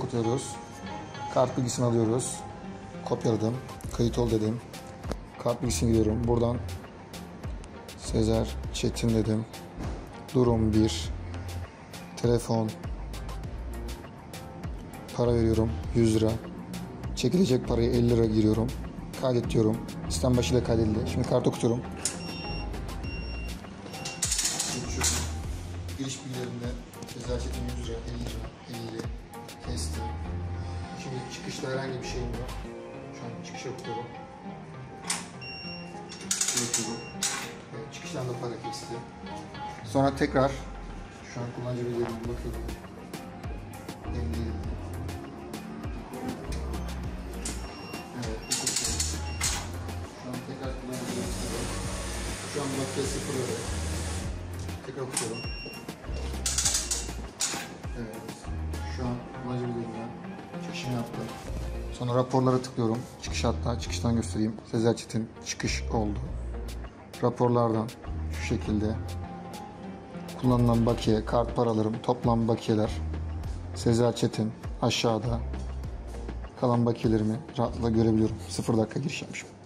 kapatıyoruz. Kart bilgisini alıyoruz. Kopyaladım. Kayıt ol dedim. Kart bilgisini giriyorum. Buradan Sezer Çetin dedim. Durum 1. Telefon. Para veriyorum. 100 lira. Çekilecek parayı 50 lira giriyorum. Kaydet diyorum. İşlem başıyla kaydedildi. Şimdi kart okutuyorum. Giriş bilgilerinde Sezer Çetin 100 lira, 50 lira, 50 kesti. Şimdi çıkışta herhangi bir şeyim yok. Şu an çıkış yapıyorum. Çıkıştan da para kesti. Sonra tekrar şu an kullanıcı bilgilerine bakıyorum. 50. Evet, şu an tekrar kullanıcı bilgilerine. Şu an bakiye 0 lira. Tekrar okuyorum. Evet. Şu an kullanıcı bilgilerinden çıkışını yaptım. Sonra raporlara tıklıyorum. Çıkış, hatta çıkıştan göstereyim. Sezer Çetin çıkış oldu. Raporlardan şu şekilde kullanılan bakiye, kart paralarım, toplam bakiyeler, Sezer Çetin aşağıda, kalan bakiyelerimi rahatlıkla görebiliyorum. 0 dakika giriş yapmışım.